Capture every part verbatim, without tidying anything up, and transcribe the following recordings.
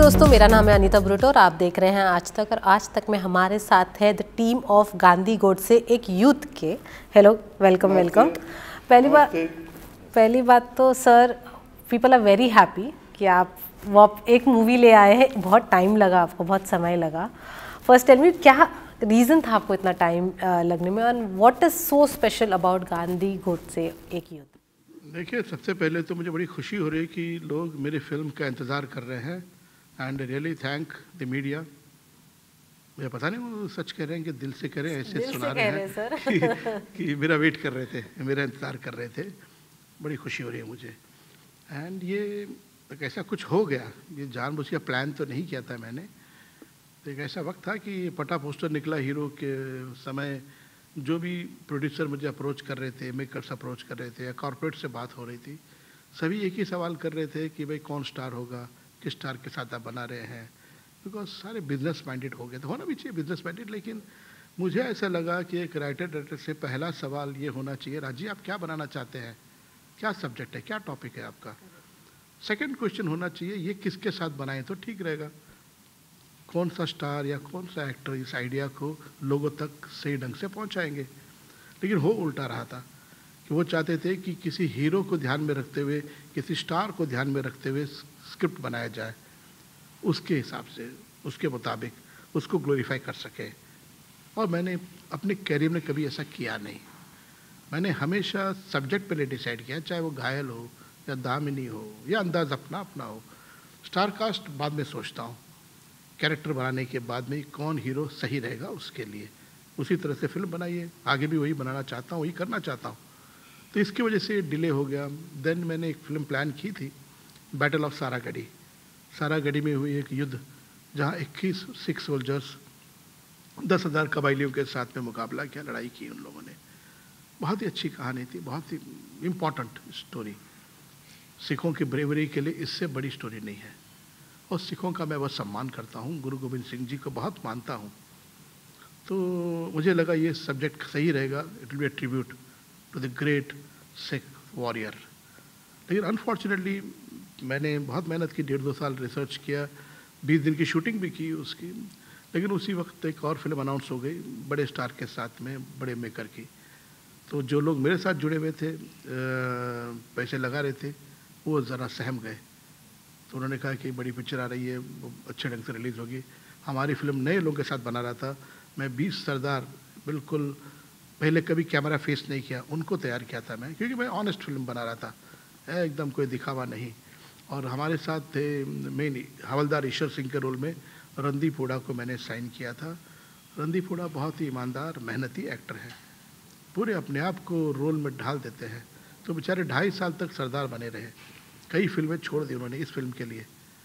दोस्तों, मेरा नाम है अनीता ब्रूटो और आप देख रहे हैं आज तक। और आज तक में हमारे साथ है the team of Gandhi Godse एक यूथ के। Hello, welcome welcome. पहली बात पहली बात तो sir, people are very happy कि आप वो आप एक मूवी ले आए हैं। बहुत टाइम लगा आपको, बहुत समय लगा। फर्स्ट टेल मी, क्या रीज़न था आपको इतना टाइम लगने में, और what is so special about Gandhi Godse एक यूथ? देखिए, सबसे पहले तो मुझे बड़ी खुशी हो रही है कि लोग मेरी फिल्म का इंतज़ार कर रहे हैं and really thank the media. मुझे पता नहीं वो सच कह रहे हैं कि दिल से कह रहे हैं, ऐसे सुना रहे हैं सर। कि, कि मेरा वेट कर रहे थे, मेरा इंतज़ार कर रहे थे। बड़ी खुशी हो रही है मुझे। एंड ये एक ऐसा कुछ हो गया, ये जानबूझ के प्लान तो नहीं किया था मैंने। तो एक ऐसा वक्त था कि पटा पोस्टर निकला हीरो के समय, जो भी प्रोड्यूसर मुझे अप्रोच कर रहे थे, मेकर्स अप्रोच कर रहे थे या कॉर्पोरेट से बात हो रही थी, सभी एक ही सवाल कर रहे थे कि भाई कौन स्टार होगा, किस स्टार के साथ आप बना रहे हैं। बिकॉज सारे बिजनेस माइंडेड हो गए थे, होना भी चाहिए बिजनेस माइंडेड। लेकिन मुझे ऐसा लगा कि एक राइटर डायरेक्टर से पहला सवाल ये होना चाहिए, राजी आप क्या बनाना चाहते हैं, क्या सब्जेक्ट है, क्या टॉपिक है आपका। सेकेंड क्वेश्चन होना चाहिए, ये किसके साथ बनाएं तो ठीक रहेगा, कौन सा स्टार या कौन सा एक्टर इस आइडिया को लोगों तक सही ढंग से पहुंचाएंगे। लेकिन हो उल्टा रहा था कि वो चाहते थे कि किसी हीरो को ध्यान में रखते हुए, किसी स्टार को ध्यान में रखते हुए स्क्रिप्ट बनाया जाए, उसके हिसाब से, उसके मुताबिक उसको ग्लोरीफाई कर सके। और मैंने अपने कैरियर में कभी ऐसा किया नहीं। मैंने हमेशा सब्जेक्ट पहले डिसाइड किया, चाहे वो घायल हो या दामिनी हो या अंदाज अपना अपना हो। स्टार कास्ट बाद में सोचता हूँ, कैरेक्टर बनाने के बाद में कौन हीरो सही रहेगा उसके लिए, उसी तरह से फिल्म बनाइए। आगे भी वही बनाना चाहता हूँ, वही करना चाहता हूँ। तो इसकी वजह से डिले हो गया। देन मैंने एक फिल्म प्लान की थी, बैटल ऑफ सारागढ़ी। सारागढ़ी में हुई एक युद्ध जहाँ इक्कीस सिख सोल्जर्स दस हज़ार कबाइलियों के साथ में मुकाबला किया, लड़ाई की उन लोगों ने। बहुत ही अच्छी कहानी थी, बहुत ही इम्पॉर्टेंट स्टोरी। सिखों की ब्रेवरी के लिए इससे बड़ी स्टोरी नहीं है। और सिखों का मैं बहुत सम्मान करता हूँ, गुरु गोविंद सिंह जी को बहुत मानता हूँ। तो मुझे लगा ये सब्जेक्ट सही रहेगा, it will be a tribute to the great Sikh warrior. लेकिन अनफॉर्चुनेटली मैंने बहुत मेहनत की, डेढ़ दो साल रिसर्च किया, बीस दिन की शूटिंग भी की उसकी। लेकिन उसी वक्त एक और फिल्म अनाउंस हो गई बड़े स्टार के साथ में, बड़े मेकर की। तो जो लोग मेरे साथ जुड़े हुए थे, पैसे लगा रहे थे, वो ज़रा सहम गए। तो उन्होंने कहा कि बड़ी पिक्चर आ रही है, वो अच्छे ढंग से रिलीज़ होगी। हमारी फिल्म नए लोगों के साथ बना रहा था। मैं बीस सरदार बिल्कुल पहले कभी कैमरा फेस नहीं किया, उनको तैयार किया था मैं, क्योंकि मैं ऑनेस्ट फिल्म बना रहा था, एकदम कोई दिखावा नहीं। और हमारे साथ थे मेन हवलदार ईश्वर सिंह के रोल में रणदीप हुडा को मैंने साइन किया था। रणदीप हुडा बहुत ही ईमानदार मेहनती एक्टर है, पूरे अपने आप को रोल में ढाल देते हैं। तो बेचारे ढाई साल तक सरदार बने रहे, कई फिल्में छोड़ दी उन्होंने इस फिल्म के लिए।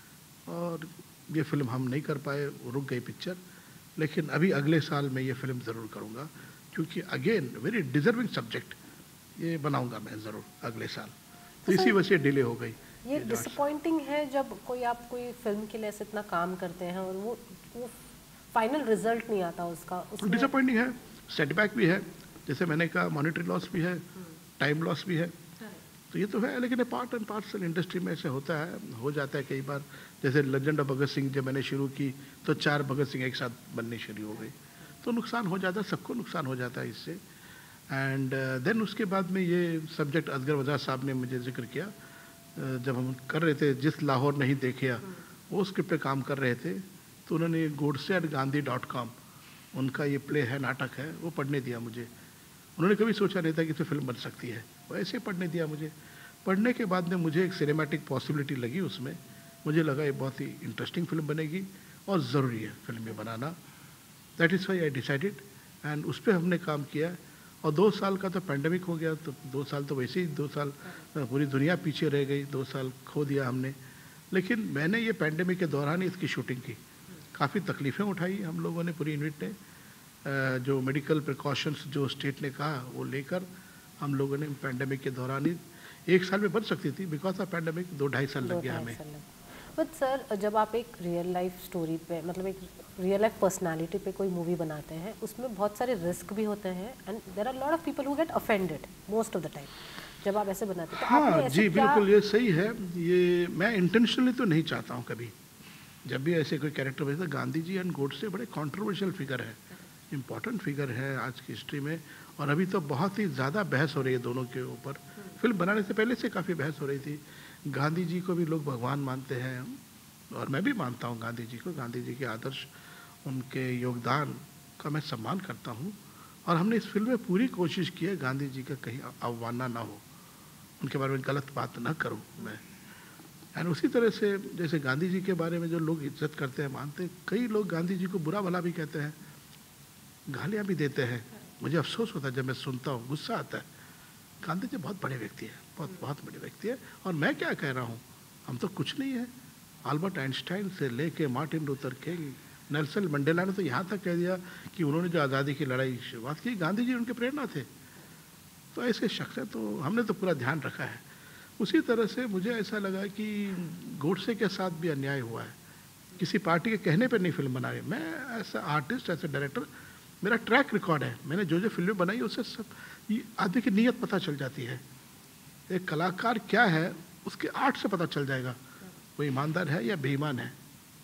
और ये फिल्म हम नहीं कर पाए, रुक गई पिक्चर। लेकिन अभी अगले साल मैं ये फिल्म ज़रूर करूँगा, क्योंकि अगेन वेरी डिजर्विंग सब्जेक्ट, ये बनाऊँगा मैं ज़रूर अगले साल। तो इसी वजह से डिले हो गई। ये डिसअपॉइंटिंग है जब कोई आप कोई फिल्म के लिए ऐसे इतना काम करते हैं और वो वो फाइनल रिजल्ट नहीं आता उसका। डिसअपॉइंटिंग है, सेटबैक भी है, जैसे मैंने कहा मॉनेटरी लॉस भी है, टाइम लॉस भी है। तो ये तो है, लेकिन पार्ट एंड पार्सल इंडस्ट्री में ऐसे होता है, हो जाता है कई बार। जैसे लेजेंड ऑफ भगत सिंह जब मैंने शुरू की तो चार भगत सिंह एक साथ बननी शुरू हो गई, तो नुकसान हो जाता है, सबको नुकसान हो जाता है इससे। एंड देन uh, उसके बाद में ये सब्जेक्ट असगर वज़ार साहब ने मुझे जिक्र किया, uh, जब हम कर रहे थे जिस लाहौर नहीं देखिया, वो स्क्रिप्ट पे काम कर रहे थे। तो उन्होंने Godse at Gandhi dot com उनका ये प्ले है, नाटक है, वो पढ़ने दिया मुझे। उन्होंने कभी सोचा नहीं था कि इसमें फिल्म बन सकती है, वो ऐसे पढ़ने दिया मुझे। पढ़ने के बाद में मुझे एक सिनेमैटिक पॉसिबिलिटी लगी उसमें। मुझे लगा ये बहुत ही इंटरेस्टिंग फिल्म बनेगी और ज़रूरी है फिल्म में बनाना। That is why I decided, and उस पर हमने काम किया। और दो साल का तो पैंडमिक हो गया, तो दो साल तो वैसे ही दो साल पूरी दुनिया पीछे रह गई, दो साल खो दिया हमने। लेकिन मैंने ये पैंडमिक के दौरान ही इसकी शूटिंग की, काफ़ी तकलीफ़ें उठाई हम लोगों ने, पूरी यूनिट ने। जो मेडिकल प्रिकॉशंस जो स्टेट ने कहा वो लेकर हम लोगों ने पैंडमिक के दौरान ही, एक साल में बन सकती थी, बिकॉज ऑफ पैंडमिक दो ढाई साल लग गया हमें। बट सर, जब आप एक रियल लाइफ स्टोरी पे, मतलब एक रियल लाइफ पर्सनालिटी पे कोई मूवी बनाते हैं, उसमें बहुत सारे रिस्क भी होते हैं and there are lot of people who get offended most of the time जब आप ऐसे बनाते हैं। तो हाँ आपने ऐसे जी, क्या... बिल्कुल ये सही है। ये मैं इंटेंशनली तो नहीं चाहता हूँ कभी जब भी ऐसे कोई कैरेक्टर बनता है, गांधी जी एंड गोडसे बड़े कंट्रोवर्शियल फिगर है, इम्पॉर्टेंट फिगर है आज की हिस्ट्री में। और अभी तो बहुत ही ज़्यादा बहस हो रही है दोनों के ऊपर। फिल्म बनाने से पहले से काफ़ी बहस हो रही थी। गांधी जी को भी लोग भगवान मानते हैं और मैं भी मानता हूँ गांधी जी को। गांधी जी के आदर्श, उनके योगदान का मैं सम्मान करता हूँ। और हमने इस फिल्म में पूरी कोशिश की है गांधी जी का कहीं अवमानना ना हो, उनके बारे में गलत बात ना करूँ मैं। एंड उसी तरह से जैसे गांधी जी के बारे में जो लोग इज्जत करते हैं, मानते हैं, कई लोग गांधी जी को बुरा भला भी कहते हैं, गालियाँ भी देते हैं। मुझे अफसोस होता है जब मैं सुनता हूँ, गुस्सा आता है। गांधी जी बहुत बड़े व्यक्ति है, बहुत बहुत बड़े व्यक्ति है। और मैं क्या कह रहा हूँ, हम तो कुछ नहीं है। अल्बर्ट आइंस्टाइन से लेके Martin Luther King, Nelson Mandela ने तो यहाँ तक कह दिया कि उन्होंने जो आज़ादी की लड़ाई की शुरुआत की, गांधी जी उनके प्रेरणा थे। तो ऐसे शख्स है, तो हमने तो पूरा ध्यान रखा है। उसी तरह से मुझे ऐसा लगा कि गोडसे के साथ भी अन्याय हुआ है। किसी पार्टी के कहने पर नहीं फिल्म बना रही। मैं ऐसा आर्टिस्ट, ऐसा डायरेक्टर, मेरा ट्रैक रिकॉर्ड है। मैंने जो जो फिल्में बनाई उससे सब आदमी की नीयत पता चल जाती है। एक कलाकार क्या है उसके आर्ट से पता चल जाएगा, वो ईमानदार है या बेईमान है,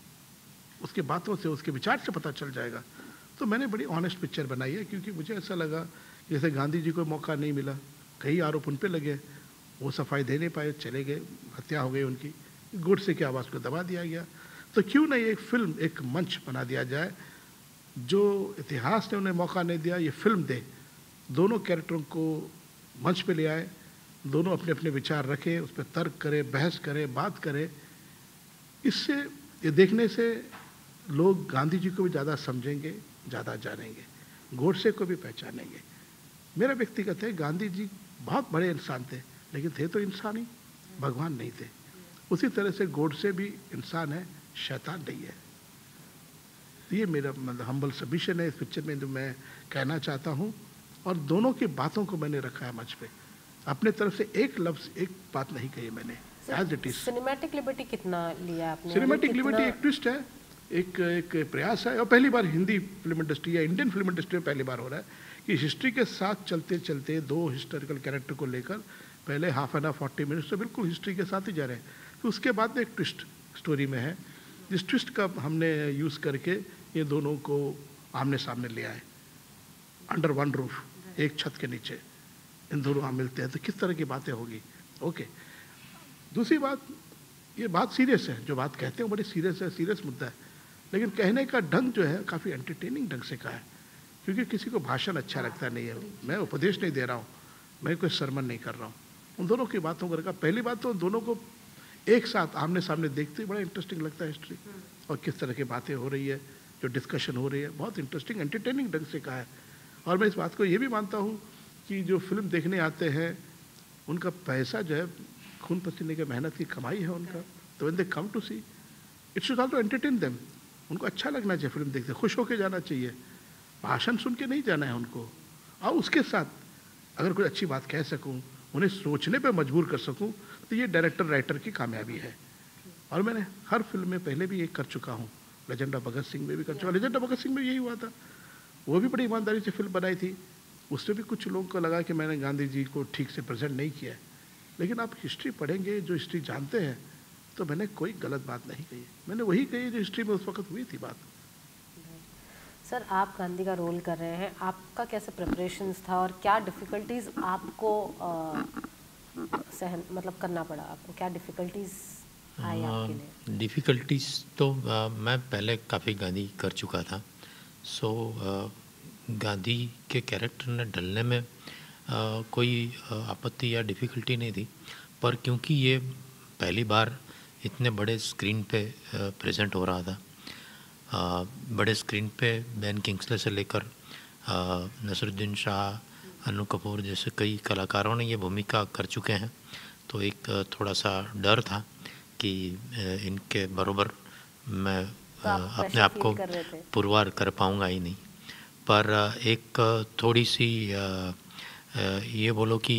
उसके बातों से, उसके विचार से पता चल जाएगा। तो मैंने बड़ी ऑनेस्ट पिक्चर बनाई है, क्योंकि मुझे ऐसा लगा जैसे गांधी जी को मौका नहीं मिला, कई आरोप उन पर लगे, वो सफाई दे नहीं पाए, चले गए, हत्या हो गई उनकी, गोडसे की आवाज़ को दबा दिया गया। तो क्यों नहीं एक फिल्म, एक मंच बना दिया जाए, जो इतिहास ने उन्हें मौका नहीं दिया, ये फिल्म दे, दोनों कैरेक्टरों को मंच पे ले आए, दोनों अपने अपने विचार रखें, उस पर तर्क करें, बहस करें, बात करें। इससे, ये देखने से लोग गांधी जी को भी ज़्यादा समझेंगे, ज़्यादा जानेंगे, गोडसे को भी पहचानेंगे। मेरा व्यक्तिगत है, गांधी जी बहुत बड़े इंसान थे, लेकिन थे तो इंसान ही, भगवान नहीं थे। उसी तरह से गोडसे भी इंसान है, शैतान नहीं है। ये मेरा मतलब हम्बल सबमिशन है इस पिक्चर में, जो मैं कहना चाहता हूँ। और दोनों की बातों को मैंने रखा है मंच पे, अपने तरफ से एक लफ्ज़, एक बात नहीं कही मैंने, as it is. Cinematic liberty कितना लिया आपने? सिनेमैटिक लिबर्टी एक ट्विस्ट है, एक एक प्रयास है। और पहली बार हिंदी फिल्म इंडस्ट्री या इंडियन फिल्म इंडस्ट्री में पहली बार हो रहा है कि हिस्ट्री के साथ चलते चलते दो हिस्टोरिकल कैरेक्टर को लेकर पहले half an hour forty minutes तो बिल्कुल हिस्ट्री के साथ ही जा रहे हैं, तो उसके बाद में एक ट्विस्ट स्टोरी में है, जिस ट्विस्ट का हमने यूज़ करके ये दोनों को आमने सामने ले आए, अंडर वन रूफ, एक छत के नीचे इन दोनों वहाँ मिलते हैं, तो किस तरह की बातें होगी। ओके, दूसरी बात, ये बात सीरियस है, जो बात कहते हैं बड़ी सीरियस है, सीरियस मुद्दा है, लेकिन कहने का ढंग जो है काफ़ी एंटरटेनिंग ढंग से कहा है, क्योंकि किसी को भाषण अच्छा लगता नहीं है। मैं उपदेश नहीं दे रहा हूँ, मैं कोई सरमन नहीं कर रहा हूँ, उन दोनों की बातों को रखा। पहली बात तो दोनों को एक साथ आमने सामने देखते बड़ा इंटरेस्टिंग लगता है हिस्ट्री, और किस तरह की बातें हो रही है, जो डिस्कशन हो रही है, बहुत इंटरेस्टिंग एंटरटेनिंग ढंग से कहा है। और मैं इस बात को ये भी मानता हूँ कि जो फिल्म देखने आते हैं उनका पैसा जो है खून पसीने की मेहनत की कमाई है उनका, तो when they come to see it should also entertain them. उनको अच्छा लगना चाहिए फिल्म देखते, खुश होकर जाना चाहिए, भाषण सुन के नहीं जाना है उनको। और उसके साथ अगर कोई अच्छी बात कह सकूँ, उन्हें सोचने पे मजबूर कर सकूँ, तो ये डायरेक्टर राइटर की कामयाबी है। और मैंने हर फिल्म में पहले भी ये कर चुका हूँ, लेजेंड ऑफ भगत सिंह में भी कर चुका। लेजेंड ऑफ भगत सिंह में यही हुआ था, वो भी बड़ी ईमानदारी से फिल्म बनाई थी, उसमें भी कुछ लोगों को लगा कि मैंने गांधी जी को ठीक से प्रेजेंट नहीं किया है, लेकिन आप हिस्ट्री पढ़ेंगे, जो हिस्ट्री जानते हैं, तो मैंने कोई गलत बात नहीं कही, मैंने वही कही जो हिस्ट्री में उस वक्त हुई थी बात। सर, आप गांधी का रोल कर रहे हैं, आपका कैसे प्रिपरेशंस था और क्या डिफ़िकल्टीज़ आपको आ, सहन मतलब करना पड़ा, आपको क्या डिफ़िकल्टीज़ आई आपके लिए? डिफ़िकल्टीज़ तो आ, मैं पहले काफ़ी गांधी कर चुका था, सो आ, गांधी के कैरेक्टर ने ढलने में आ, कोई आपत्ति या डिफ़िकल्टी नहीं थी, पर क्योंकि ये पहली बार इतने बड़े स्क्रीन पे प्रेजेंट हो रहा था, आ, बड़े स्क्रीन पे बेन किंग्सले से लेकर नसरुद्दीन शाह, अनु कपूर जैसे कई कलाकारों ने ये भूमिका कर चुके हैं, तो एक थोड़ा सा डर था कि इनके बरोबर मैं तो आप अपने आप को पुरवार कर पाऊँगा ही नहीं। पर एक थोड़ी सी ये बोलो कि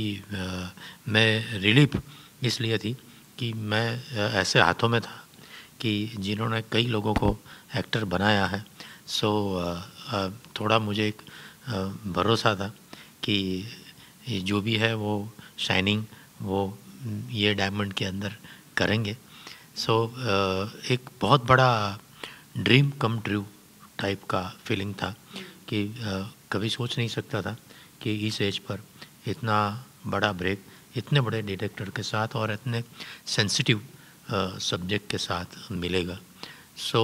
मैं रिलीफ इसलिए थी कि मैं ऐसे हाथों में था कि जिन्होंने कई लोगों को एक्टर बनाया है, सो थोड़ा मुझे एक भरोसा था कि जो भी है वो शाइनिंग वो ये डायमंड के अंदर करेंगे। सो so, एक बहुत बड़ा ड्रीम कम ट्रू टाइप का फीलिंग था कि uh, कभी सोच नहीं सकता था कि इस एज पर इतना बड़ा ब्रेक इतने बड़े डायरेक्टर के साथ और इतने सेंसिटिव सब्जेक्ट के साथ मिलेगा। So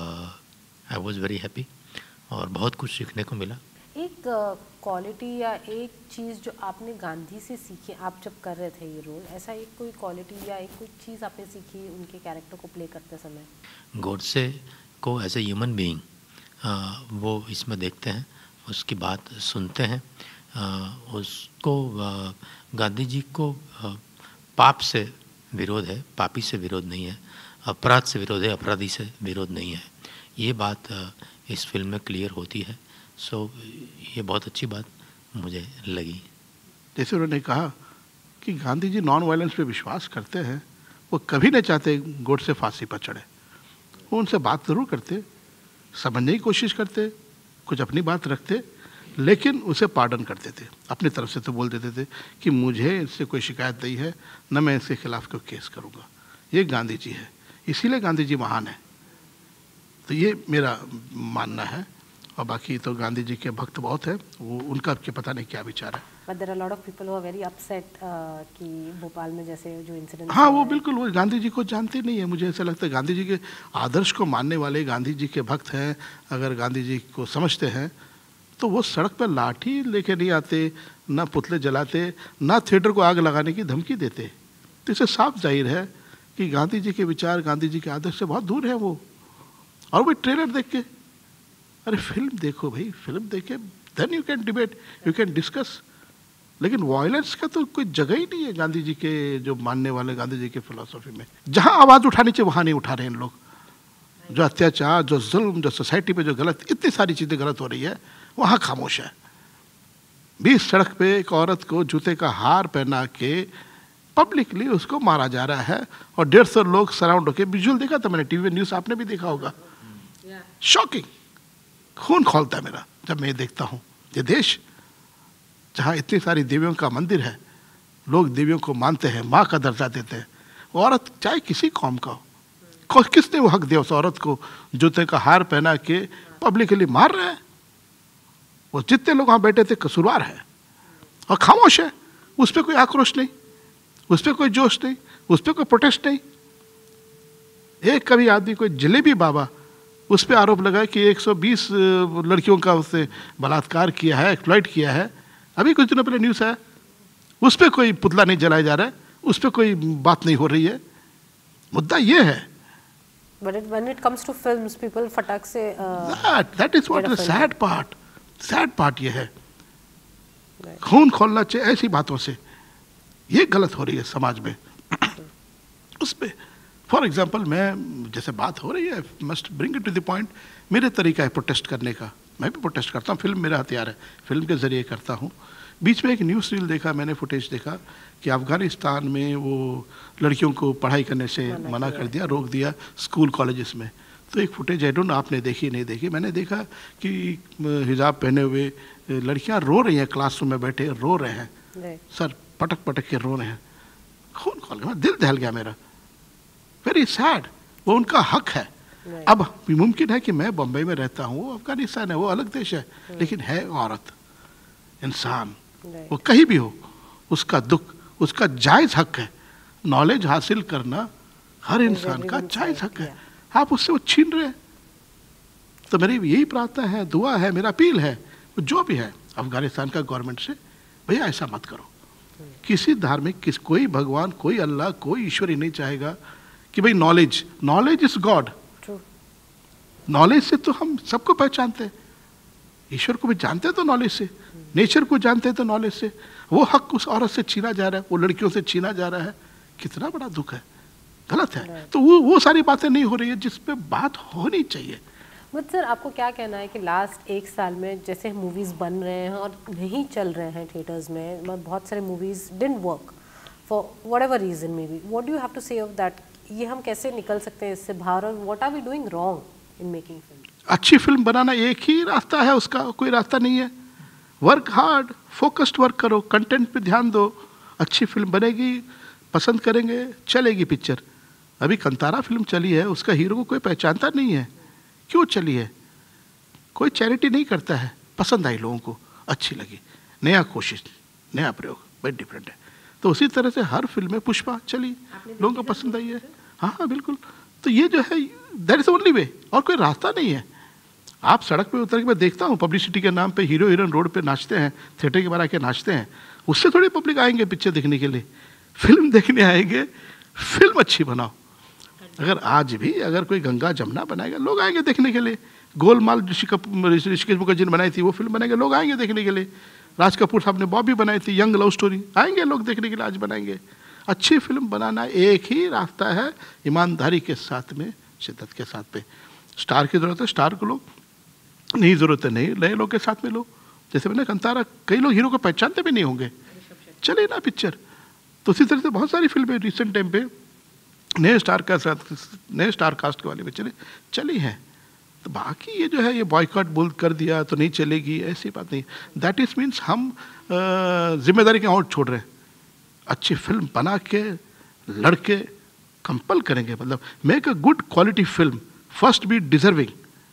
I was very happy और बहुत कुछ सीखने को मिला। एक क्वालिटी uh, या एक चीज़ जो आपने गांधी से सीखी आप जब कर रहे थे ये रोल, ऐसा एक कोई क्वालिटी या एक कोई चीज़ आपने सीखी उनके कैरेक्टर को प्ले करते समय? गॉडसे को एज ए ह्यूमन बीइंग वो इसमें देखते हैं, उसकी बात सुनते हैं, uh, उसको uh, गांधी जी को uh, पाप से विरोध है, पापी से विरोध नहीं है, अपराध से विरोध है, अपराधी से विरोध नहीं है। ये बात इस फिल्म में क्लियर होती है। सो ये बहुत अच्छी बात मुझे लगी। जैसे उन्होंने कहा कि गांधी जी नॉन वायलेंस पे विश्वास करते हैं, वो कभी नहीं चाहते गोडसे फांसी पर चढ़े। वो उनसे बात ज़रूर करते, समझने की कोशिश करते, कुछ अपनी बात रखते, लेकिन उसे पार्डन कर देते। अपनी तरफ से तो बोल देते थे कि मुझे इससे कोई शिकायत नहीं है, न मैं इसके खिलाफ कोई केस करूँगा। ये गांधी जी है, इसीलिए गांधी जी महान है। तो ये मेरा मानना है। और बाकी तो गांधी जी के भक्त बहुत है, वो उनका के पता नहीं क्या विचार है। But there are a lot of people who are very upset uh, कि भोपाल में जैसे जो इंसिडेंट। हाँ, वो बिल्कुल वो गांधी जी को जानते नहीं है। मुझे ऐसा लगता है गांधी जी के आदर्श को मानने वाले गांधी जी के भक्त हैं, अगर गांधी जी को समझते हैं तो वो सड़क पर लाठी लेके नहीं आते, ना पुतले जलाते, ना थिएटर को आग लगाने की धमकी देते। तो इससे साफ जाहिर है कि गांधी जी के विचार, गांधी जी के आदर्श से बहुत दूर है वो। और वो ट्रेलर देख के, अरे फिल्म देखो भाई, फिल्म देखे then you can debate, you can discuss. लेकिन वायलेंस का तो कोई जगह ही नहीं है गांधी जी के जो मानने वाले गांधी जी के फिलोसफी में। जहां आवाज उठानी चाहिए वहां नहीं उठा रहे हैं लोग। जो अत्याचार, जो जुल्म, जो सोसाइटी पे जो गलत, इतनी सारी चीजें गलत हो रही है, वहां खामोश है। बीच सड़क पे एक औरत को जूते का हार पहना के पब्लिकली उसको मारा जा रहा है और डेढ़ सौ लोग सराउंड होके। विजुअल देखा था मैंने टीवी न्यूज, आपने भी देखा होगा। शॉकिंग, खून खौलता है मेरा जब मैं देखता हूँ। ये देश जहाँ इतनी सारी देवियों का मंदिर है, लोग देवियों को मानते हैं, माँ का दर्जा देते हैं, औरत चाहे किसी कौम का हो, किसने वो हक दिया उस औरत को जूते का हार पहना के पब्लिकली मार रहे हैं? वो जितने लोग वहाँ बैठे थे कसूरवार है और खामोश है। उस पर कोई आक्रोश नहीं, उस पर कोई जोश नहीं, उस पर कोई प्रोटेस्ट नहीं। एक कभी आदमी कोई जलेबी बाबा उस पर आरोप लगा कि एक सौ बीस लड़कियों का उससे बलात्कार किया है, एक्सप्लॉइट किया है। अभी कुछ दिनों पहले न्यूज़ है, उस पर कोई पुतला नहीं जलाया जा रहा है, उस पर कोई बात नहीं हो रही है। मुद्दा ये है। But it, when it comes to films, people फटाक से uh, that that is what the sad part. sad part ये है। खून खोलना चाहिए ऐसी बातों से, ये गलत हो रही है समाज में। उस पर फॉर एग्जाम्पल मैं जैसे बात हो रही है, must bring it to the point. मेरे तरीका है प्रोटेस्ट करने का, मैं भी प्रोटेस्ट करता हूँ, फिल्म मेरा हथियार है, फिल्म के ज़रिए करता हूँ। बीच में एक न्यूज़ रील देखा मैंने, फुटेज देखा कि अफ़गानिस्तान में वो लड़कियों को पढ़ाई करने से मना कर दिया, रोक दिया स्कूल कॉलेजेस में। तो एक फुटेज आई डोंट नो आपने देखी नहीं देखी, मैंने देखा कि हिजाब पहने हुए लड़कियाँ रो रही हैं, क्लासरूम में बैठे रो रहे हैं, सर पटक पटक के रो रहे हैं। खून खोल गया, दिल दहल गया मेरा। वेरी सैड, वो उनका हक है। अब मुमकिन है कि मैं बम्बई में रहता हूँ, वो अफगानिस्तान है, वो अलग देश है, लेकिन है औरत, इंसान, वो कहीं भी हो, उसका दुख, उसका जायज़ हक है। नॉलेज हासिल करना हर इंसान का जायज़ हक है। आप उससे वो छीन रहे हैं। तो मेरी यही प्रार्थना है, दुआ है, मेरा अपील है जो भी है अफगानिस्तान का गवर्नमेंट से, भैया ऐसा मत करो। किसी धार्मिक, किस कोई भगवान, कोई अल्लाह, कोई ईश्वर ही नहीं चाहेगा कि भाई knowledge knowledge is god. Knowledge से तो हम सबको पहचानते हैं, ईश्वर को भी जानते हैं तो नॉलेज से, नेचर को जानते हैं तो नॉलेज से। वो हक उस औरत से छीना जा रहा है, वो लड़कियों से छीना जा रहा है, कितना बड़ा दुख है, गलत है। तो वो वो सारी बातें नहीं हो रही है जिस पे बात होनी चाहिए। बट सर आपको क्या कहना है कि लास्ट एक साल में जैसे मूवीज़ बन रहे हैं और नहीं चल रहे हैं थिएटर्स में, बहुत सारे movies didn't work for whatever reason maybe, what do you have to say of that? ये हम कैसे निकल सकते हैं इससे बाहर और what are we doing wrong in making film? अच्छी फिल्म बनाना एक ही रास्ता है, उसका कोई रास्ता नहीं है। वर्क हार्ड, फोकस्ड वर्क करो, कंटेंट पे ध्यान दो, अच्छी फिल्म बनेगी, पसंद करेंगे, चलेगी पिक्चर। अभी कंतारा फिल्म चली है, उसका हीरो को कोई पहचानता नहीं है, क्यों चली है? कोई चैरिटी नहीं करता है, पसंद आई लोगों को, अच्छी लगी, नया कोशिश, नया प्रयोग, बड़ी डिफरेंट है। तो उसी तरह से हर फिल्म में पुष्पा चली, लोगों को पसंद आई है। हाँ हाँ बिल्कुल। तो ये जो है दैट इज ओनली वे, और कोई रास्ता नहीं है। आप सड़क पे उतर के मैं देखता हूँ पब्लिसिटी के नाम पे हीरो हीरोइन रोड पे नाचते हैं, थिएटर के बाहर आके नाचते हैं, उससे थोड़ी पब्लिक आएंगे पिक्चर देखने के लिए। फिल्म देखने आएंगे, फिल्म अच्छी बनाओ। अगर आज भी अगर कोई गंगा जमुना बनाएगा, लोग आएंगे देखने के लिए। गोलमाल ऋषि कपूर ऋषिकेश मुखर्जी ने बनाई थी, वो फिल्म बनाएंगे, लोग आएंगे देखने के लिए। राज कपूर साहब ने बॉबी बनाई थी, यंग लव स्टोरी, आएंगे लोग देखने के लिए, आज बनाएंगे। अच्छी फिल्म बनाना एक ही रास्ता है, ईमानदारी के साथ में, शिद्दत के साथ में। स्टार की ज़रूरत है, स्टार को लो, नहीं ज़रूरत है नहीं, नए लोग के साथ में लो। जैसे मैंने कंतारा, कई लोग हीरो को पहचानते भी नहीं होंगे, चले ना पिक्चर। तो उसी तरह से बहुत सारी फिल्में रिसेंट टाइम पे नए स्टार का साथ, नए स्टार कास्ट वाली पिक्चरें चली हैं। तो बाकी ये जो है ये बॉयकॉट बोल कर दिया तो नहीं चलेगी, ऐसी बात नहीं। दैट इज मीन्स हम जिम्मेदारी के और छोड़ रहे हैं। अच्छी फिल्म बना के लड़के कंपल करेंगे, मतलब make a good quality film, first be deserving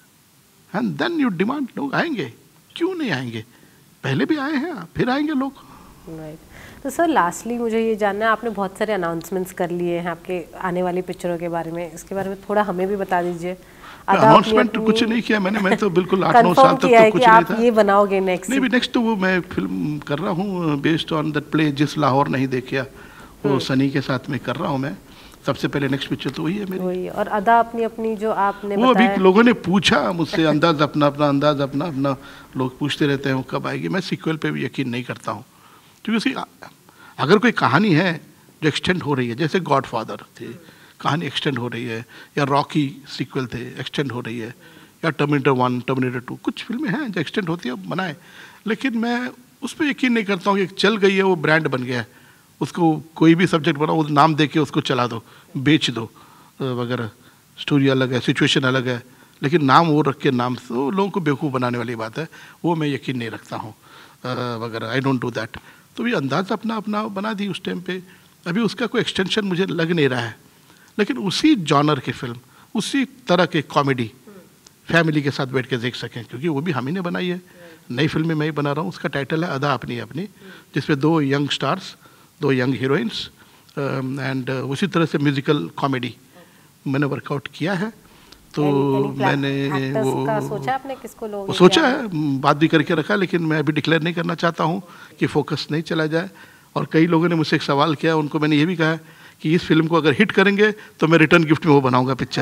and then you demand. लोग आएंगे, क्यों नहीं आएंगे? पहले भी आए हैं, फिर आएंगे लोग। राइट। तो सर लास्टली मुझे ये जानना है, आपने बहुत सारे अनाउंसमेंट्स कर लिए हैं आपके आने वाली पिक्चरों के बारे में, इसके बारे में थोड़ा हमें भी बता दीजिए। अनाउंसमेंट कुछ नहीं किया मैंने, मैं तो बिल्कुल आठ नौ साल तक तो कुछ नहीं था। ये बनाओगे नेक्स्ट? नहीं भी नेक्स्ट तो वो मैं फिल्म कर रहा हूँ बेस्ड ऑन दैट प्ले जिस लाहौर नहीं देखा, वो सनी के साथ में कर रहा हूँ मैं। सबसे पहले नेक्स्ट पिक्चर तो वही है मेरी। वही। और अदा अपनी अपनी जो आपने वो अभी लोगों ने पूछा मुझसे, अंदाज अपना अपना अंदाज अपना अपना लोग पूछते रहते हैं वो कब आएगी। मैं सीक्वल पे भी यकीन नहीं करता हूँ, क्योंकि उसकी अगर कोई कहानी है जो एक्सटेंड हो रही है, जैसे गॉड फादर थे, कहानी एक्सटेंड हो रही है, या रॉकी सीक्वल थे एक्सटेंड हो रही है, या टर्मिनेटर वन टर्मिनेटर टू, कुछ फिल्में हैं जो एक्सटेंड होती है बनाए। लेकिन मैं उस पर यकीन नहीं करता हूँ कि चल गई है, वो ब्रांड बन गया है, उसको कोई भी सब्जेक्ट बनाओ, उस नाम दे के उसको चला दो, बेच दो वगैरह। स्टोरी अलग है, सिचुएशन अलग है, लेकिन नाम वो रख के नाम से वो लोगों को बेवकूफ़ बनाने वाली बात है, वो मैं यकीन नहीं रखता हूँ वगैरह। I don't do that. तो ये अंदाज़ अपना अपना बना दी उस टाइम पे, अभी उसका कोई एक्सटेंशन मुझे लग नहीं रहा है। लेकिन उसी जॉनर की फिल्म, उसी तरह के कॉमेडी फैमिली के साथ बैठ के देख सकें, क्योंकि वो भी हम ही ने बनाई है। नई फिल्म में मैं ही बना रहा हूँ, उसका टाइटल है अदा अपनी अपनी, जिसमें दो यंग स्टार्स, दो यंग हीरोइंस, एंड उसी तरह से म्यूजिकल कॉमेडी मैंने वर्कआउट किया है। तो मैंने वो का सोचा आपने किसको लोगे? सोचा है, बात भी करके रखा, लेकिन मैं अभी डिक्लेयर नहीं करना चाहता हूँ कि फोकस नहीं चला जाए। और कई लोगों ने मुझसे एक सवाल किया, उनको मैंने ये भी कहा कि इस फिल्म को अगर हिट करेंगे तो मैं रिटर्न गिफ्ट में वो बनाऊंगा पिक्चर।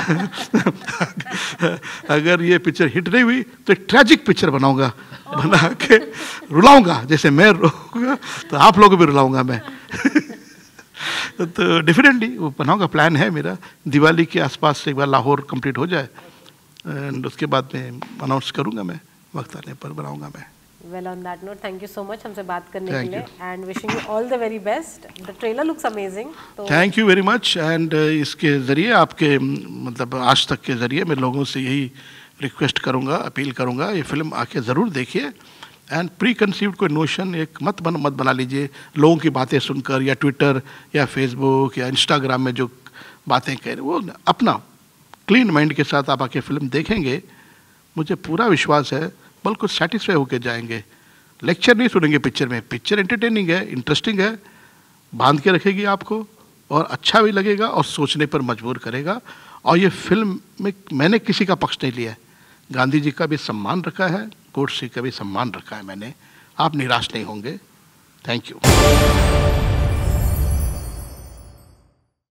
अगर ये पिक्चर हिट नहीं हुई तो एक ट्रैजिक पिक्चर बनाऊंगा, बना के रुलाऊंगा, जैसे मैं रुलाऊंगा तो आप लोगों को भी रुलाऊंगा मैं। तो डेफिनेटली वो बनाऊंगा, प्लान है मेरा। दिवाली के आसपास से एक बार लाहौर कंप्लीट हो जाए एंड उसके बाद में अनाउंस करूंगा मैं, वक्त आने पर बनाऊंगा मैं। Well, on that note, thank you so much हमसे बात करने के लिए, and wishing you all the very best. The trailer looks amazing. तो thank you very much. And इसके ज़रिए आपके मतलब आज तक के ज़रिए मैं लोगों से यही रिक्वेस्ट करूँगा, अपील करूँगा, ये फिल्म आके ज़रूर देखिए। एंड प्री कंसीव्ड कोई नोशन एक मत बन मत बना लीजिए लोगों की बातें सुनकर, या ट्विटर या फेसबुक या इंस्टाग्राम में जो बातें कह रहे, वो अपना क्लीन माइंड के साथ आप आके फिल्म देखेंगे, मुझे पूरा विश्वास है बिल्कुल सेटिस्फाई होकर जाएंगे। लेक्चर नहीं सुनेंगे पिक्चर में, पिक्चर एंटरटेनिंग है, इंटरेस्टिंग है, बांध के रखेगी आपको, और अच्छा भी लगेगा और सोचने पर मजबूर करेगा। और ये फिल्म में मैंने किसी का पक्ष नहीं लिया है, गांधी जी का भी सम्मान रखा है, गोडसे का भी सम्मान रखा है मैंने। आप निराश नहीं होंगे। Thank you.